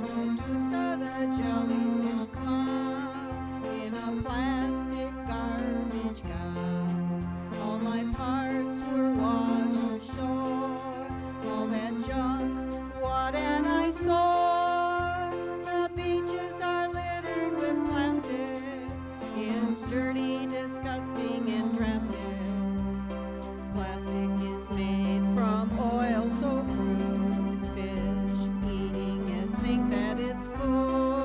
Medusa the jellyfish clown in a plastic garbage gown. All my parts were washed ashore. All that junk, what an eyesore. The beaches are littered with plastic. It's dirty, disgusting, and drastic. Plastic is made from oil so crude. Fish eating and think that it's food.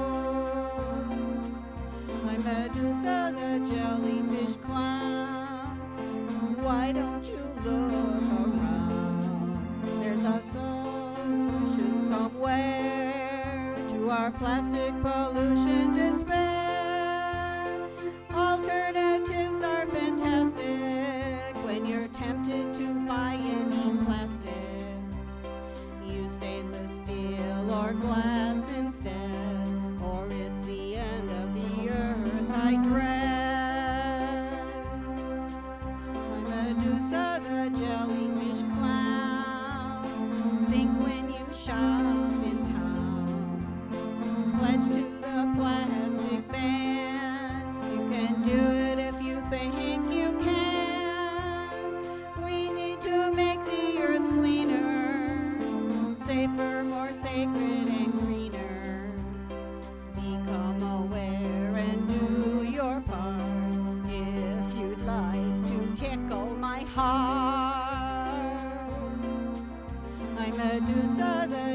My Medusa the jellyfish clown, why don't you look around? There's a solution somewhere to our plastic pollution despair. Alternatives are fantastic when you're tempted to buy and eat plastic. Use stainless steel or glass instead, or it's the end of the earth I dread. My Medusa the jellyfish clown, think when you shop in town. Pledge to the plastic ban. You can do it if you think you can. We need to make the earth cleaner, safer, more sacred, and greener. Become aware and do your part if you'd like to tickle my heart. I'm Medusa the